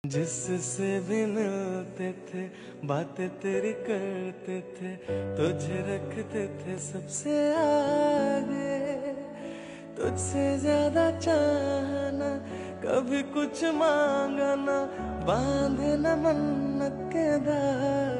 जिससे भी मिलते थे बातें तेरी करते थे, तुझे रखते थे सबसे आगे। तुझसे ज्यादा चाहना, कभी कुछ मांगना, बांधे न मन्नत के धागे।